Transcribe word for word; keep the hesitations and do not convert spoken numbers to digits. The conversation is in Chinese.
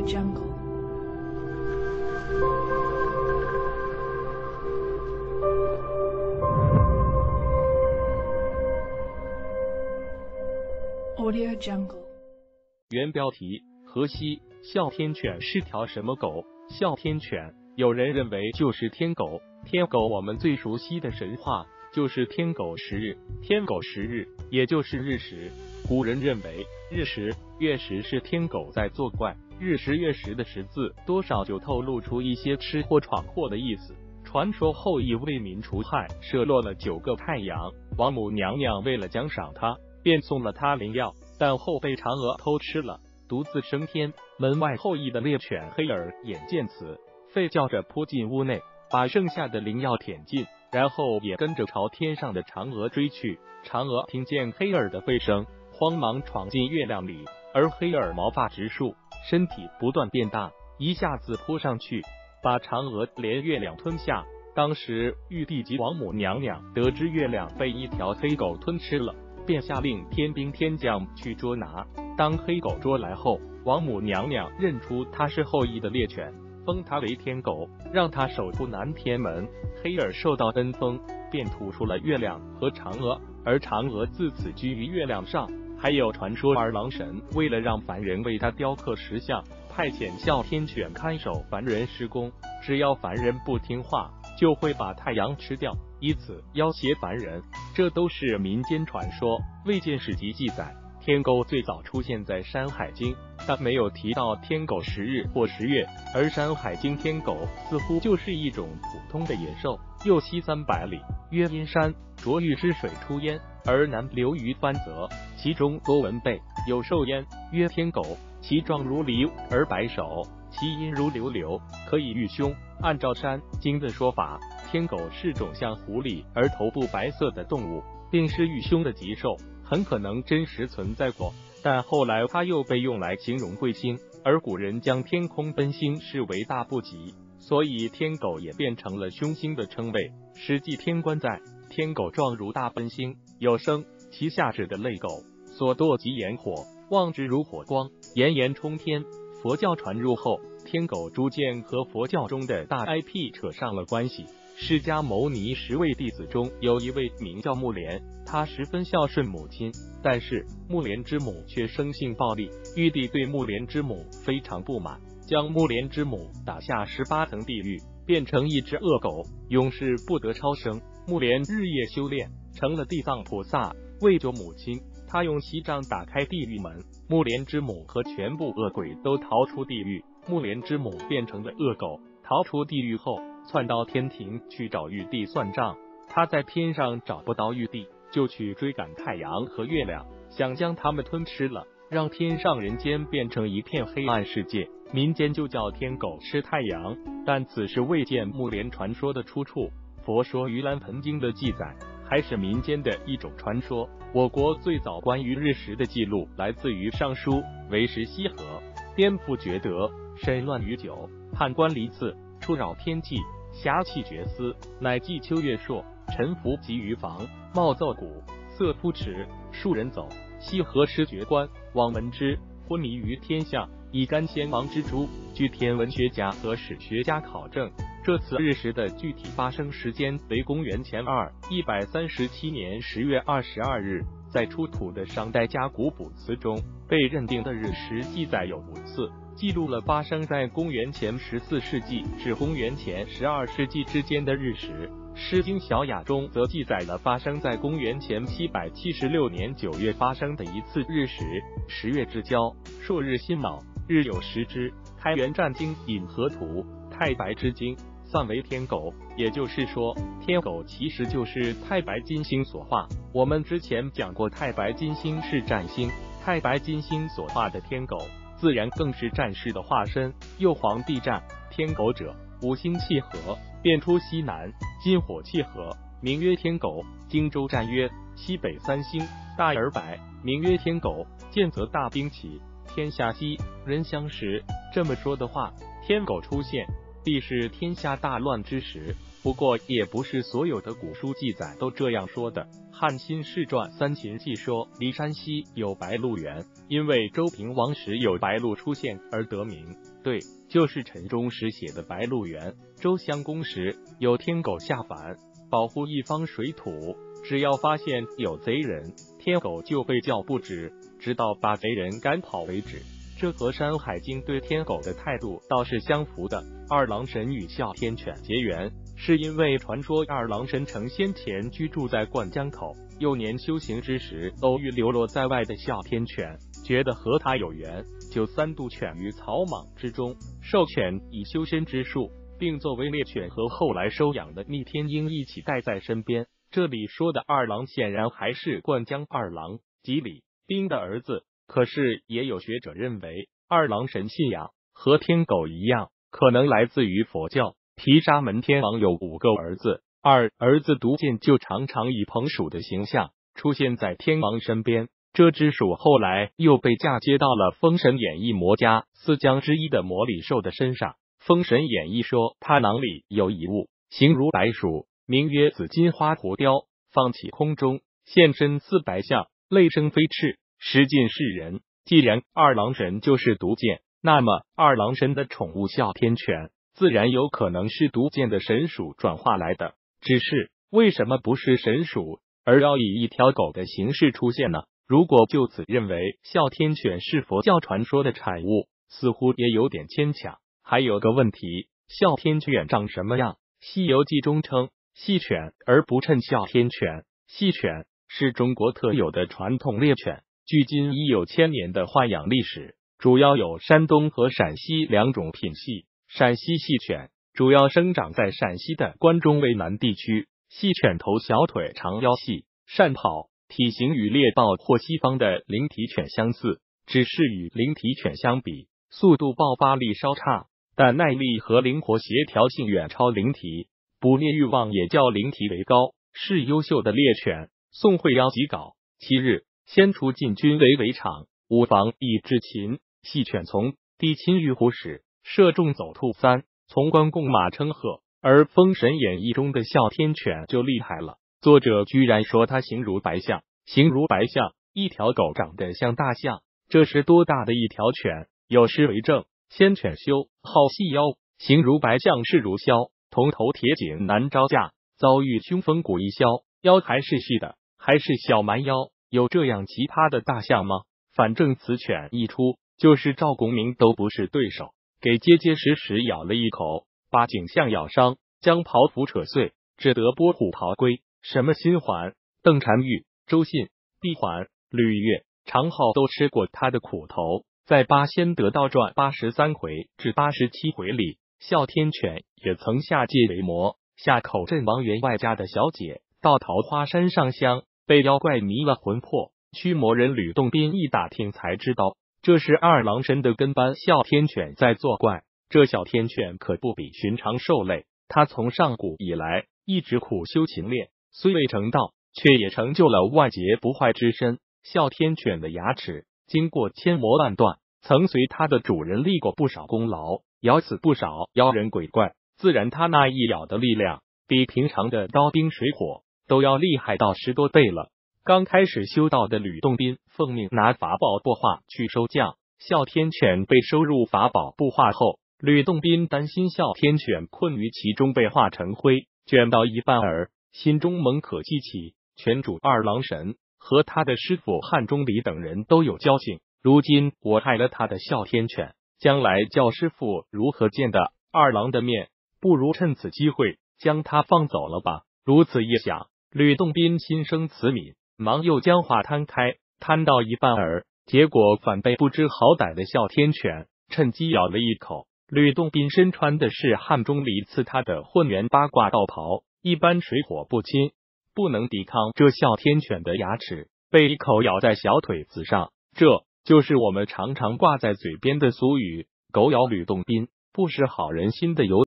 Jungle. Audio Jungle. 原标题：荷西，哮天犬是条什么狗？哮天犬，有人认为就是天狗。天狗我们最熟悉的神话就是天狗食日。天狗食日，也就是日食。古人认为日食、月食是天狗在作怪。日食、月食的食字，多少就透露出一些吃或闯祸的意思。传说后羿为民除害，射落了九个太阳。王母娘娘为了奖赏他，便送了他灵药，但后被嫦娥偷吃了，独自升天。门外后羿的猎犬黑耳眼见此，吠叫着扑进屋内，把剩下的灵药舔尽，然后也跟着朝天上的嫦娥追去。嫦娥听见黑耳的吠声，慌忙闯进月亮里，而黑耳毛发直竖，身体不断变大，一下子扑上去，把嫦娥连月亮吞下。当时玉帝及王母娘娘得知月亮被一条黑狗吞吃了，便下令天兵天将去捉拿。当黑狗捉来后，王母娘娘认出它是后羿的猎犬，封它为天狗，让它守护南天门。黑耳受到恩封，便吐出了月亮和嫦娥，而嫦娥自此居于月亮上。还有传说二郎神为了让凡人为他雕刻石像，派遣哮天犬看守凡人施工，只要凡人不听话，就会把太阳吃掉，以此要挟凡人。这都是民间传说，未见史籍记载。天狗最早出现在《山海经》，但没有提到天狗食日或食月，而《山海经》天狗似乎就是一种普通的野兽。右西三百里，曰阴山，浊玉之水出焉，而南流于番泽，其中多纹背，有兽焉，曰天狗，其状如狸而白首，其音如流流，可以御凶。按照《山经》的说法，天狗是种像狐狸而头部白色的动物，并是御凶的吉兽，很可能真实存在过，但后来它又被用来形容彗星，而古人将天空奔星视为大不吉，所以天狗也变成了凶星的称谓。史记天官载，天狗状如大奔星，有声，其下指的类狗，所堕即炎火，望之如火光，炎炎冲天。佛教传入后，天狗逐渐和佛教中的大 I P 扯上了关系。释迦牟尼十位弟子中有一位名叫木莲，他十分孝顺母亲，但是木莲之母却生性暴戾。玉帝对木莲之母非常不满，将木莲之母打下十八层地狱，变成一只恶狗，永世不得超生。木莲日夜修炼，成了地藏菩萨。为救母亲，他用锡杖打开地狱门，木莲之母和全部恶鬼都逃出地狱。木莲之母变成了恶狗，逃出地狱后，窜到天庭去找玉帝算账。他在天上找不到玉帝，就去追赶太阳和月亮，想将他们吞吃了，让天上人间变成一片黑暗世界。民间就叫天狗吃太阳，但此事未见木莲传说的出处。佛说盂兰盆经的记载还是民间的一种传说。我国最早关于日食的记录来自于《尚书·为时西河》，颠覆厥德，审乱于久，判官离次，出扰天气，侠气绝思，乃祭秋月朔，臣服及于房，冒奏鼓，瑟扑池，庶人走。西河失爵官，王闻之，昏迷于天下，以干先王之诛。据天文学家和史学家考证，这次日食的具体发生时间为公元前二一百三十七年十月二十二日。在出土的商代甲骨卜辞中，被认定的日食记载有五次，记录了发生在公元前十四世纪至公元前十二世纪之间的日食。诗经小雅中则记载了发生在公元前七百七十六年九月发生的一次日食。十月之交，朔日辛卯，日有食之。开元战经引河图，太白之精，算为天狗。也就是说，天狗其实就是太白金星所化。我们之前讲过，太白金星是战星，太白金星所化的天狗自然更是战士的化身。右皇帝战，天狗者，五星契合，变出西南，金火契合，名曰天狗。荆州战曰，西北三星，大而白，名曰天狗。见则大兵起，天下息，人相食。这么说的话，天狗出现必是天下大乱之时。 不过也不是所有的古书记载都这样说的。汉新世传三秦记说，骊山西有白鹿原，因为周平王时有白鹿出现而得名。对，就是陈忠实写的白鹿原。周襄公时有天狗下凡，保护一方水土，只要发现有贼人，天狗就被叫不止，直到把贼人赶跑为止。这和《山海经》对天狗的态度倒是相符的。二郎神与哮天犬结缘，是因为传说二郎神成仙前居住在灌江口，幼年修行之时偶遇流落在外的哮天犬，觉得和他有缘，就三度犬于草莽之中，授犬以修身之术，并作为猎犬和后来收养的逆天鹰一起带在身边。这里说的二郎显然还是灌江二郎即李冰的儿子。可是也有学者认为，二郎神信仰和天狗一样，可能来自于佛教。毗沙门天王有五个儿子，二儿子毒箭就常常以彭鼠的形象出现在天王身边。这只鼠后来又被嫁接到了《封神演义》魔家四将之一的魔里兽的身上。《封神演义》说，他囊里有一物，形如白鼠，名曰紫金花狐雕，放起空中，现身似白象，类生飞翅，食尽世人。既然二郎神就是毒箭，那么二郎神的宠物哮天犬自然有可能是毒箭的神属转化来的。只是为什么不是神属，而要以一条狗的形式出现呢？如果就此认为哮天犬是佛教传说的产物，似乎也有点牵强。还有个问题，哮天犬长什么样？《西游记》中称细犬而不称哮天犬。细犬是中国特有的传统猎犬，距今已有千年的豢养历史，主要有山东和陕西两种品系。陕西细犬主要生长在陕西的关中渭南地区，细犬头小腿长腰细，善跑，体型与猎豹或西方的灵缇犬相似，只是与灵缇犬相比，速度爆发力稍差，但耐力和灵活协调性远超灵缇，捕猎欲望也较灵缇为高，是优秀的猎犬。宋慧邀集稿七日，先出晋军为围场，吾防以至秦，细犬从帝亲玉虎使，射中走兔三，从关共马称贺。而《封神演义》中的哮天犬就厉害了，作者居然说它形如白象。形如白象，一条狗长得像大象，这是多大的一条犬？有诗为证：先犬修，好细腰，形如白象势如枭，铜头铁颈难招架，遭遇凶风骨一削，腰还是细的，还是小蛮腰。有这样奇葩的大象吗？反正此犬一出，就是赵公明都不是对手，给结结实实咬了一口，把颈项咬伤，将袍服扯碎，只得拨虎逃归。什么辛环、邓婵玉、周信、闭环、吕月、常浩都吃过他的苦头。在《八仙得道传》八十三回至八十七回里，哮天犬也曾下界为魔，下口镇王员外家的小姐，到桃花山上香，被妖怪迷了魂魄。驱魔人吕洞宾一打听才知道，这是二郎神的跟班哮天犬在作怪。这哮天犬可不比寻常兽类，它从上古以来一直苦修勤练，虽未成道，却也成就了万劫不坏之身。哮天犬的牙齿经过千磨万锻，曾随它的主人立过不少功劳，咬死不少妖人鬼怪。自然它那一咬的力量，比平常的刀兵水火都要厉害到十多倍了。刚开始修道的吕洞宾奉命拿法宝布化去收降，哮天犬被收入法宝布化后，吕洞宾担心哮天犬困于其中被化成灰，卷到一半儿，心中猛可激起。犬主二郎神和他的师傅汉钟离等人都有交情，如今我害了他的哮天犬，将来叫师傅如何见得二郎的面？不如趁此机会将他放走了吧。如此一想，吕洞宾心生慈悯，忙又将话摊开，摊到一半儿，结果反被不知好歹的哮天犬趁机咬了一口。吕洞宾身穿的是汉钟离赐他的混元八卦道袍，一般水火不侵，不能抵抗这哮天犬的牙齿，被一口咬在小腿子上。这就是我们常常挂在嘴边的俗语：狗咬吕洞宾，不识好人心的由